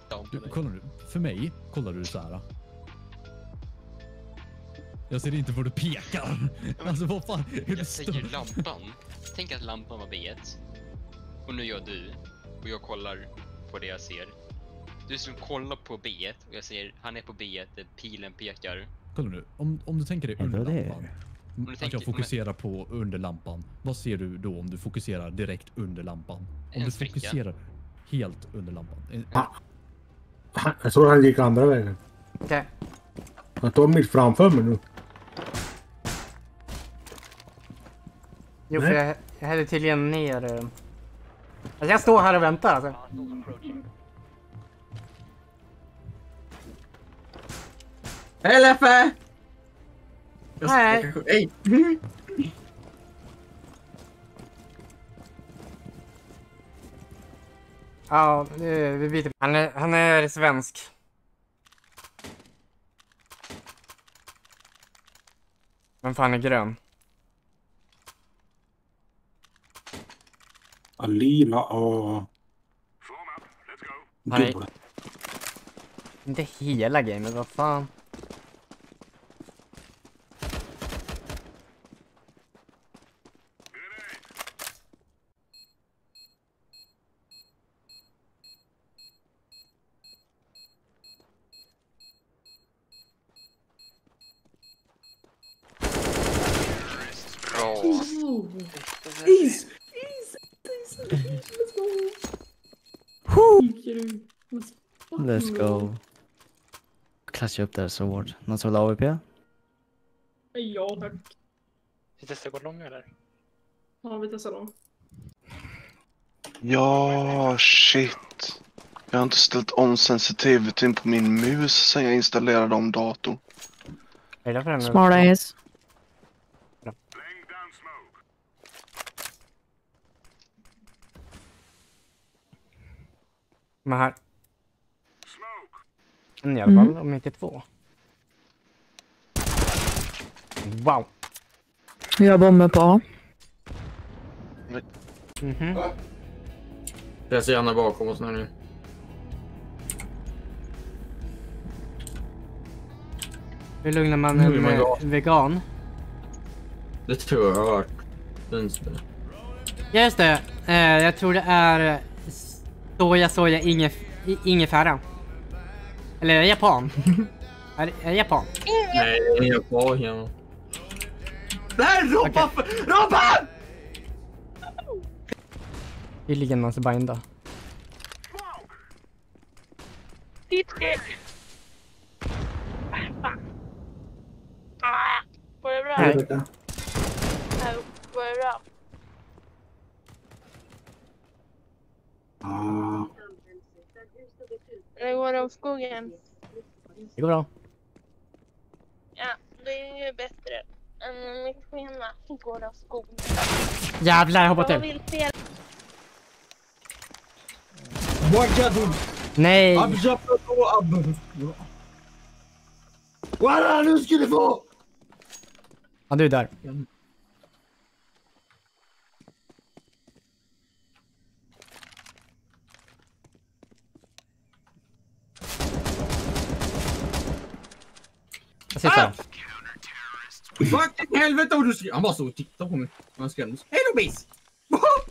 down på dig. Kollar du? För mig kollar du så här. Jag ser inte var du pekar. Alltså vad fan? Jag säger lampan. Tänk att lampan var B1. Och nu gör du. Och jag kollar på det jag ser. Du som kollar på B1 och jag säger han är på B1 där pilen pekar. Kolla nu. Om du tänker dig under lampan. Att jag fokuserar på under lampan. Vad ser du då om du fokuserar direkt under lampan? Om du fokuserar helt under lampan. Jag tror han gick andra vägen. Okej. Han står mitt framför mig nu. Jo, för jag hade tydligen ner... Alltså jag står här och väntar alltså. Hej Leffe! Nej. Hej! Ja, vi byter. Han är svensk. Men fan är grön? Lila och... Nej. Inte hela gamet, vad fan? Let's go. Klatcha upp där så hårt. Någon som vill AWP? Ja, tack. Vi testar gå långa eller? Ja, vi testar dem. Ja, shit. Jag har inte ställt om sensitivityn på min mus sen jag installerade om datorn. Smart ass. Men här. En i alla fall, om inte två. Wow. Jag bombar på A. Jag ser gärna bakom oss nu. Hur lugnar man en vegan? Det tror jag har varit vänster. Ja, just det. Jag tror det är soja, ingefära. Eller japan. är japan? Nej, det är japan. Ja. Nej, ropa! Ropa! Det ligger man så binda. Går det bra? Nej. Går det bra? Det går av skogen. Det går bra. Ja, det är ju bättre än mitt schema går av skogen. Jävlar, hoppa till. Nej. Walla, nu ska du få! Ja, du är där. Jag sitter här. Vad i helvete har du skrivit? Han bara så och tittade på mig. Han skrämdes. Hej då, bis!